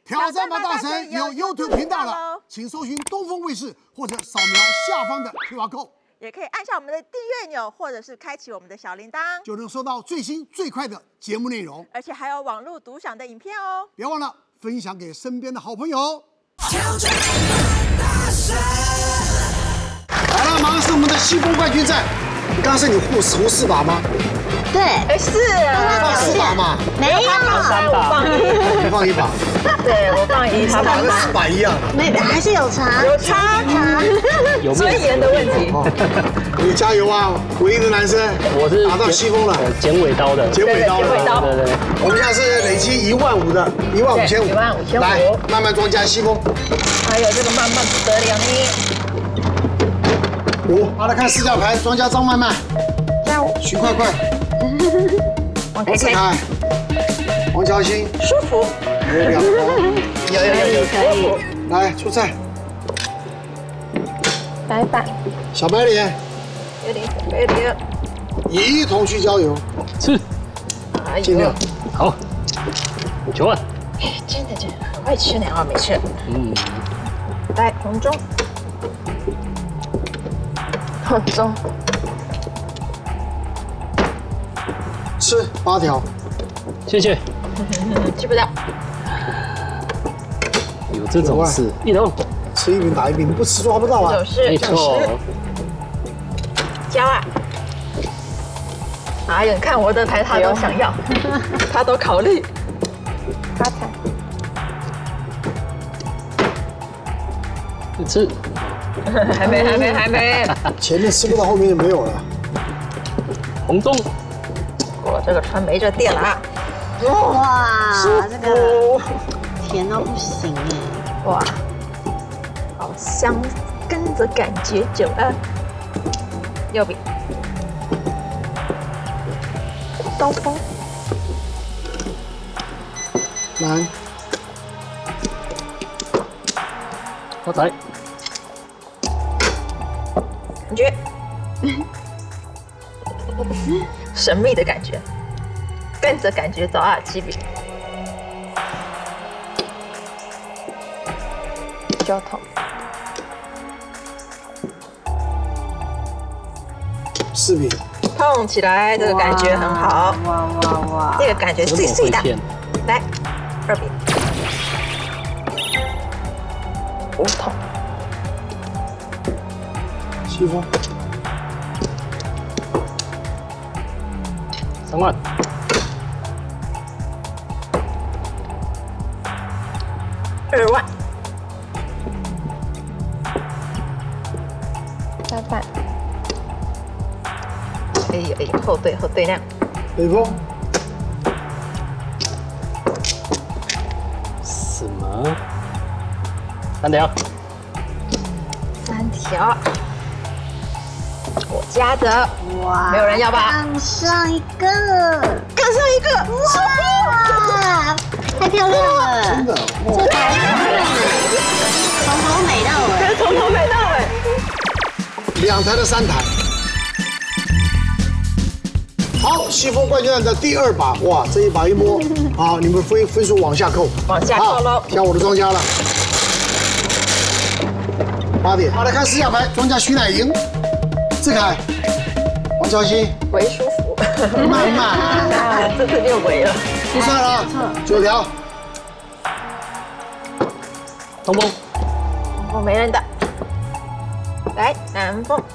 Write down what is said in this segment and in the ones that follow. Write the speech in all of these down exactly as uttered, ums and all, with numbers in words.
挑战吧大神有 YouTube 频道了，请搜寻东风卫视或者扫描下方的 Q R code， 也可以按下我们的订阅钮，或者是开启我们的小铃铛， 就能收到最新最快的节目内容， 而且还有网络独享的影片哦。 别忘了分享给身边的好朋友。挑战大神，来了，马上是我们的西风冠军战。刚刚是你护胡四把吗？ 对， 哎是啊， 放四把嘛？ 没有， 三把， 你放一把。 对我放一把， 把跟四把一样。 没，还是有差， 有差差，有尊严的问题。 你加油啊！唯一的男生， 我是拿到西风了， 剪尾刀的， 剪尾刀的， 剪尾刀。 对对对。 我们现在是累积一万五的，一万五千五， 一万五千五。 来，慢慢装加西风。 还有这个慢慢不得了呢。 五，好来看四角牌，庄家张曼曼， 加五， 徐快快。 王志凯、王乔欣， 舒服， 有两头， 有有有有可以， 来出菜， 白板， 小白脸， 有点有点， 一同去郊游， 吃， 尽量， 好，九万， 真的真的很会吃呢啊，没吃， 嗯， 来红中，红中。 吃八条， 谢谢。 吃不到， 有这种事，一龙吃一饼打一饼，你不吃抓不到啊。 有事， 没错。 交啊！哎呀，你看我的牌，他都想要，他都考虑。发财。 你吃， 还没，还没，还没。 前面吃不到，后面就没有了。 红中。 我这个船没这电了啊！ 哇，这个甜到不行哎！ 哇，好香，跟着感觉久了。右边，刀锋， 来， 发财， 感觉。神秘的感觉，跟着感觉走啊，七饼，交通， 四饼， 碰起来，这个感觉很好， 哇哇哇！ 这个感觉碎碎的，来，二饼，五桶， 西风。 三万， 二万，加半，哎呦哎呦，后对后对亮， 北风， 什么？三条， 三条，我加的。 哇， 没有人要吧？ 更上一个， 更上一个， 哇，太漂亮了！ 真的， 这台从头美到尾， 从头美到尾， 两台的三台。好，西风冠军战的第二把，哇，这一把一摸，好，你们分分数往下扣， 往下扣喽。 挑我的庄家了，八点。好，来看四角牌，庄家徐乃莹，志凯。 王乔欣， 围舒服， 慢慢， 这次就围了， 出赛了，九条， 东风， 东风没人的，来南风，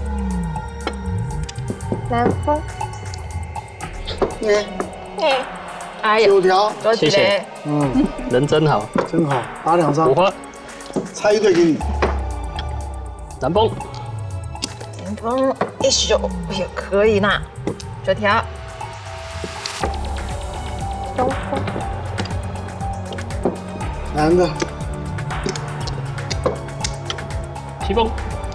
南风， 耶， 哎，哎呀， 九条， 多谢谢， 嗯， 人真好， 真好，打两张， 五花， 猜一对给你， 南风， 南风一宿，哎呦可以呢，这条，东风， 男的， 西风，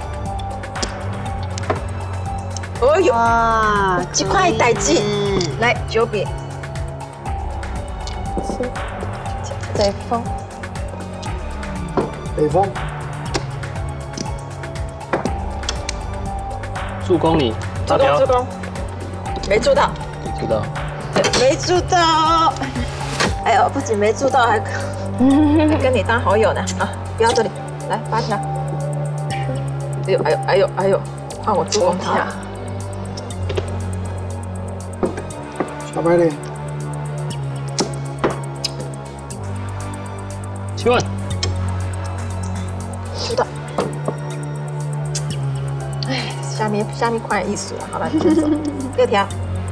哦呦， 哇， 几块代记，来九饼，北风， 北风， 助攻你， 助攻助攻，没助到， 知道。 没助到，哎呦，不仅没助到，还跟你当好友呢啊！不要这里，来八条。哎呦哎呦哎呦哎呦，换我助攻他。 小白脸， 七万。 知道。哎，下面下面快艺术了，好了，你先走。六条。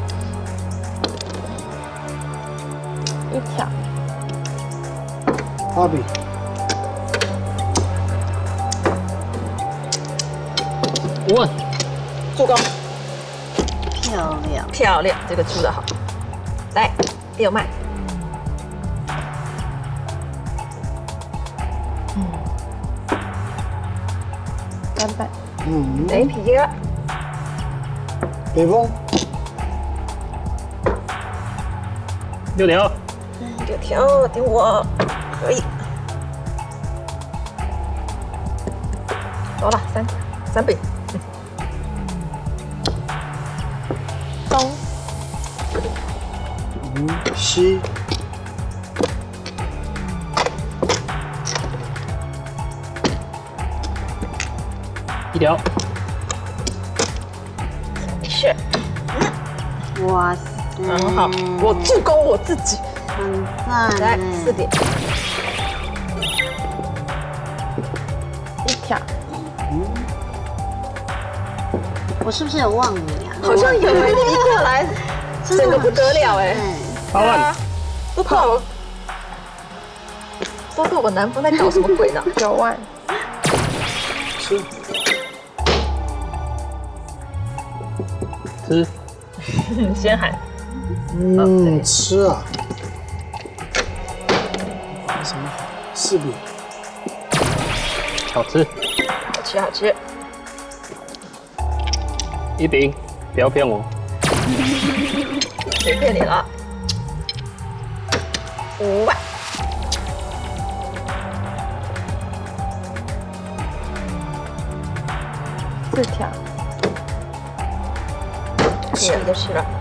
一条。 八笔。 五万。 助攻。 漂亮， 漂亮，这个出的好。来，六麦。嗯。三百。嗯。雷皮哥。 北风。 六条。 六条，顶我，可以。走了，三三倍。东。 嗯，西。 一条。 没事。 哇塞， 很好，我助攻我自己。 很赞。 来，四点。一条。 嗯。我是不是有忘你啊？ 好像有哎，你一过来，整个不得了哎。 八万。 不怕我。都是我南风在搞什么鬼呢？九万。 吃。 吃。 先喊。 嗯，吃啊。什么好？四饼。 好吃。 好吃好吃。 一饼，不要骗我。 谁骗你了？五万。四条。吃了就吃了。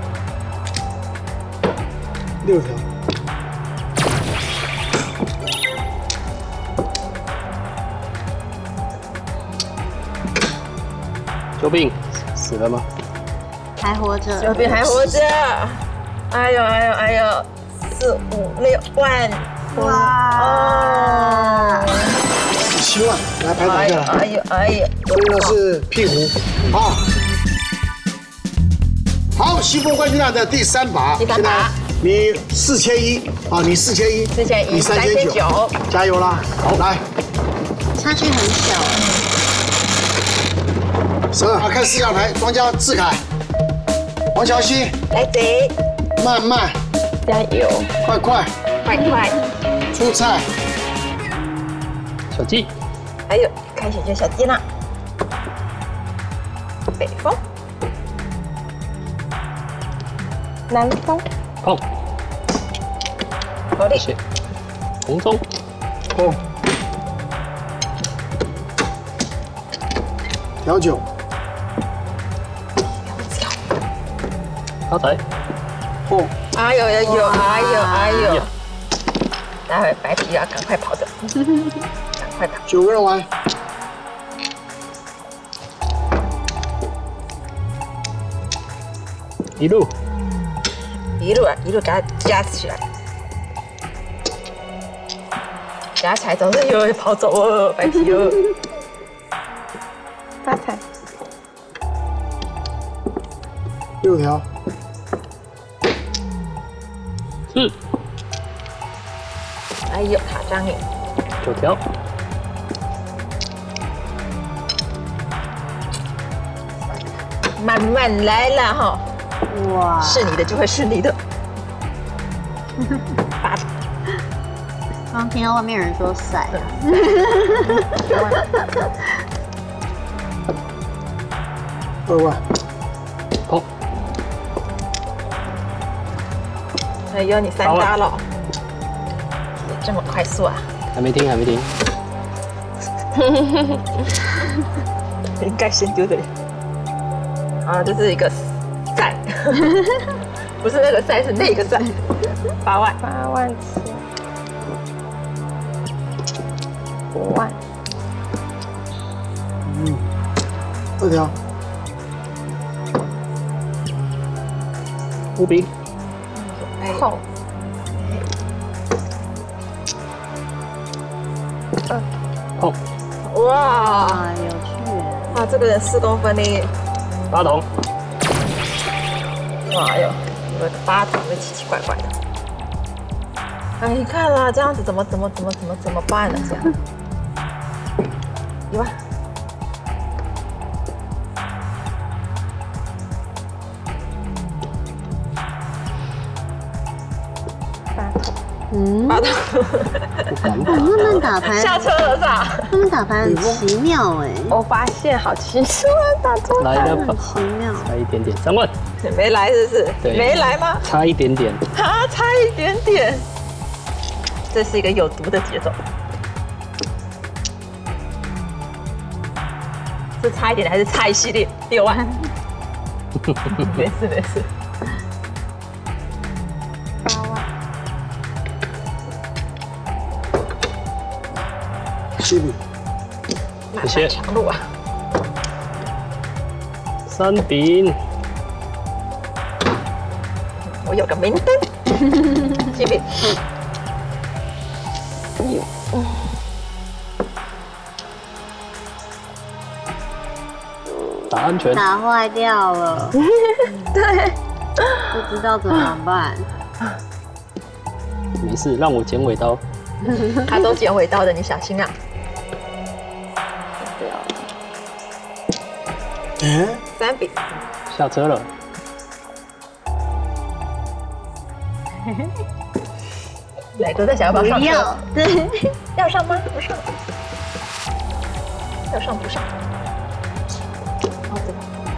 六条。 救命！死了吗？ 还活着。 小兵还活着。哎呦哎呦哎呦，四五六万。 哇！ 十七万，来排打下来。 哎呦哎呦， 所以呢是屁股啊。好，西风冠军战的第三把， 第三把， 你四千一啊，你四千一， 四千一， 你三千九，加油啦！好，来， 差距很小。 十二，看四下台，庄家志凯，王乔欣， 来贼， 慢慢， 加油， 快快， 快快， 出菜， 小鸡， 还有开始就小鸡啦，北风。南风， 碰， 好嘞， 红中， 碰，调酒， 发财， 碰， 哎呦呦呦，哎呦哎呦，待会白皮要赶快跑的，赶快跑， 九个人玩， 一路。 一路啊，一路给它夹起来，夹起来总是有人跑走哦，白皮哦。发财。 六条。 是。 哎呦，卡张耶。 九条。 慢慢来了哈。 哇！ 是你的就会是你的。八。 刚听到外面有人说塞。 二万。 好。 哎呦，你三搭了，这么快速啊！ 还没听，还没听。 应该先丢的。啊，这是一个赛，不是那个赛，是那个赛。八万，八万七。 五万， 嗯，二条， 五饼， 后， 碰， 哇啊，有趣耶。 哇，这个人四公分的， 八筒， 哇哟，有个八筒会奇奇怪怪的。哎，你看啦，这样子怎么怎么怎么怎么怎么办呢？这样，一万，八筒， 嗯， 八筒， 不敢吧？ 他们打牌， 下车了是吧？ 他们打牌很奇妙哎， 我发现好奇怪，打错来了吧很，奇妙。 差一点点，三万， 没来是不是？ 对没来吗？ 差一点点， 啊，差一点点。这是一个有毒的节奏。是差一点还是差一系列？六万。没事没事。八万。 七饼， 漫谢谢漫长路啊。 三饼， 我有个明灯。七饼。 打安全， 打坏掉了， 对。 不知道怎么办。 没事，让我剪尾刀。 他都剪尾刀的，你小心啊。 哎， 三饼。 下车了， 奶哥在想要不要上车？ 不要，对， 要上吗？不上。要上不上？哦，这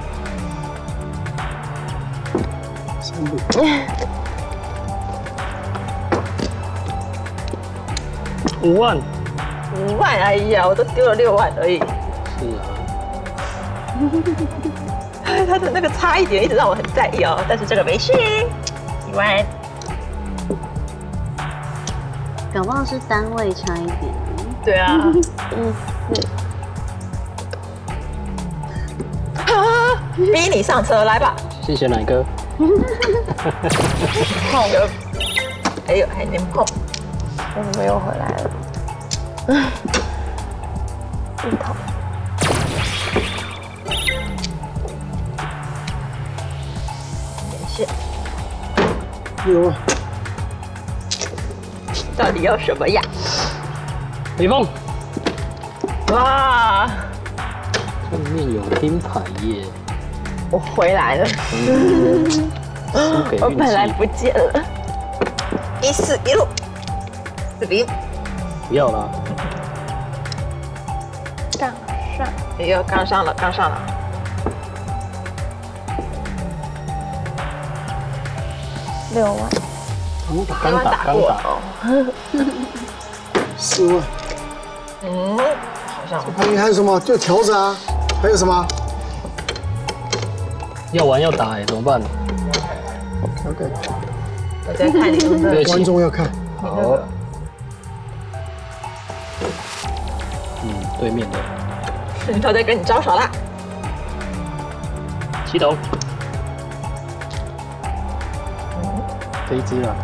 个。 三饼， 五万， 五万，哎呀，我都丢了六万而已。 是啊， 他的那个差一点一直让我很在意哦，但是这个没事，一万。 搞不好是单位差一点。 对啊， 嗯， 啊，逼你上车来吧。 谢谢奶哥， 碰了，还有还能碰，我们又回来了。一头。没事， 六万， 到底要什么呀？ 北风， 哇， 上面有听牌耶， 我回来了， 输给我运气， 本来不见了。一四一路，四零不要啦， 杠上，哎呦，杠上了，杠上了。六万， 刚打， 六万打过了哦。 四万， 嗯，好像还有还有什么？就条子啊，还有什么要玩要打哎，怎么办？ ？OK， 我在看你们的对观众要看。 你那个， 嗯，对面的他在跟你招手啦。 七筒，这一只啊，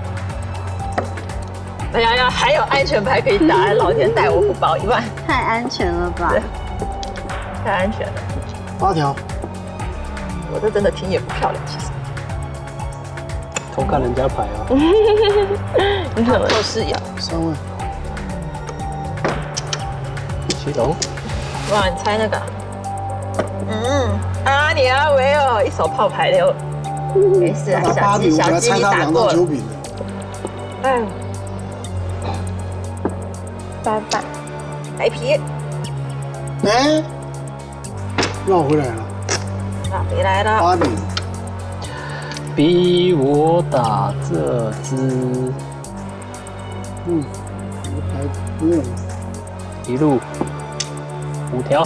哎呀呀，还有安全牌可以打，老天待我不薄，一万， 太安全了吧？ 对太安全了。 八条， 我这真的听也不漂亮，其实。 偷看人家牌啊， 你看透视眼， 三万， 七筒， 哇，你猜那个？嗯，啊，你阿维哦，一手炮牌六，没事啊， 打八饼，我小鸡小来鸡你打猜他两过了。 到九饼的。 哎，八百，白皮， 哎，绕回来了， 啊，回来了。 八饼， 逼我打这只， 嗯，这个牌不用了， 一路五条，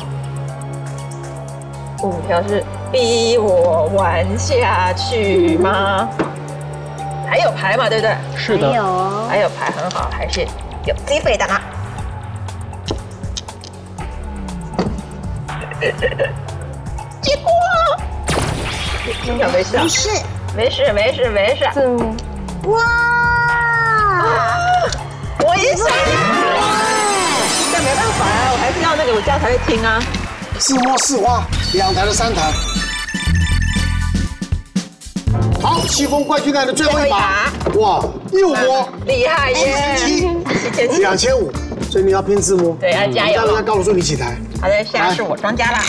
五条是逼我玩下去吗？还有牌嘛，对不对？ 还是的， 有哦， 还有牌很好，还是有机会的啊。 结果，没事没事没事， 没事没事没事。 字幕。 哇！ 我也想要，但没办法啊，我还是要那个，我这样才会听啊。 四摸四花，两台的三台。好，西风冠军赛的最后一把，哇，又摸， 厉害耶！ 七千七，两千五，所以你要拼字摸。 对，要加油大家告诉说你几台？ 好的，现在是我庄家啦。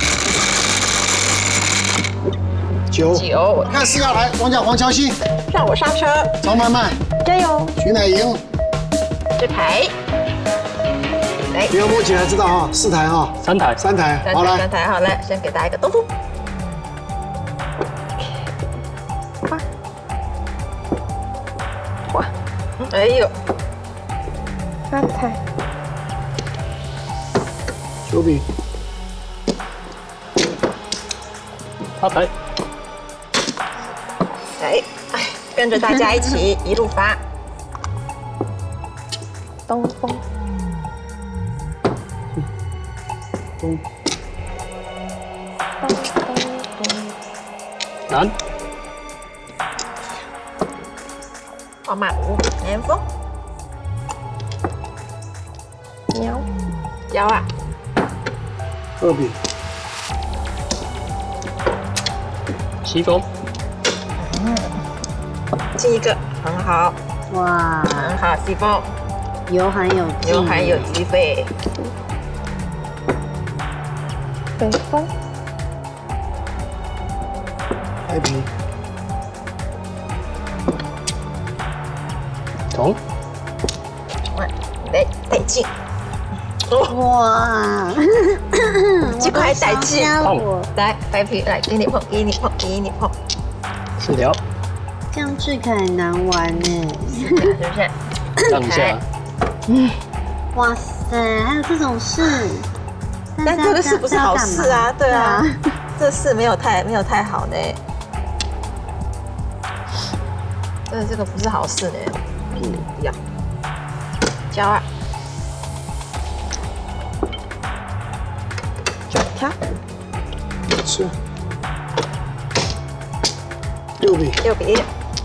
九九， 看四要来，庄家黄乔欣， 让我刹车。 张曼曼， 加油！ 徐乃莹， 这台，来， 你要摸起来知道哈，四台哈， 三台， 三台， 三好来台三，台，好来，先给大家一个动作。哇，哎呦， 三台。 九比， 八台， 来，哎，跟着大家一起一路发。 东风。 东， 东东东。 南， 号码五，南风。 鸟。 腰啊， 二比， 西风， 进一个，很好， 哇， 很好，西风， 有含有劲， 有还有机会。 北风。 白皮， 铜， 哇，来带劲， 哇， 这个还带劲， 我来白皮，来给你碰，给你碰，给你碰， 四条， 这样最可难玩呢。 是不是？ 让一下， 哇塞，还有这种事， 但这个事不是好事啊，对啊，这事没有太没有太好呢。这这个不是好事呢，嗯，不要，交二，九条， 是，六比， 六比一，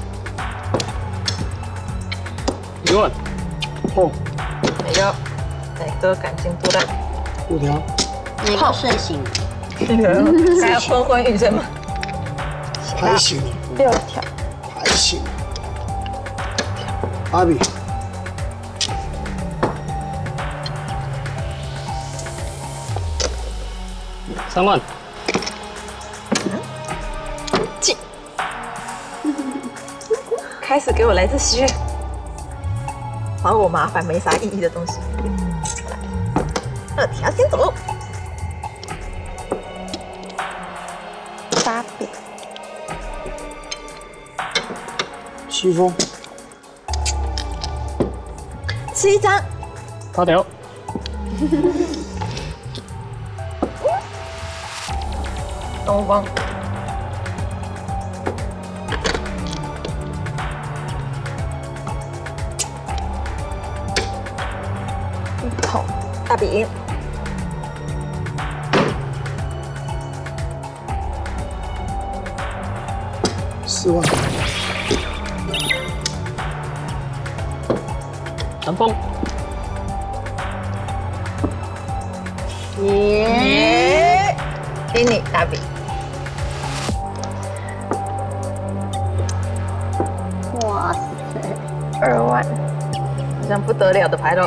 一万， 碰， 没有，哪个感情多的？ 五条， 哪个睡醒？ 还要昏昏欲睡吗？ 还行， 六条。 还行，八比， 三万， 进，开始给我来这些把我麻烦没啥意义的东西。二条先走， 八比。 西风， 吃一张， 八条， 东风，一头大饼， 四万， 南风， 耶！ 耶，给你大饼， 哇塞， 二万。 好像不得了的牌喽，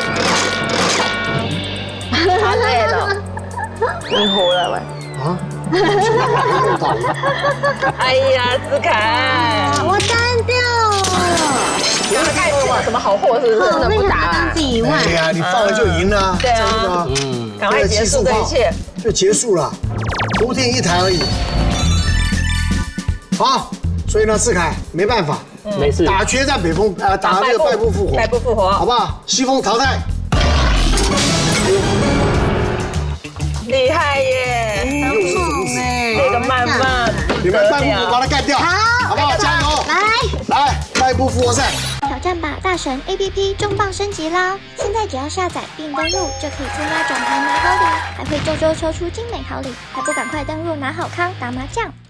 好累了， 你活了喂。 啊，又倒了， 哎呀，志凯， 我单掉了， 你要看什什么好货是不是？ 哦，那个不打啊他当自己一万哎，呀，你放了就赢了， 对啊真的， 嗯， 赶快结束这一切。 就结束了，昨天一台而已。好，所以呢，志凯没办法， 没事， 打决战北风，呃，打那个败部复活， 败部复活， 好不好？西风淘汰， 厉害耶！ 又是如此， 这个慢慢， 你们败部复活把他干掉， 好好不好？加油！ 来， 来，败部复活赛。 挑挑战吧大神 A P P 重磅升级啦！现在只要下载并登录，就可以参加转盘拿好礼，还会周周抽出精美好礼，还不赶快登录拿好康打麻将？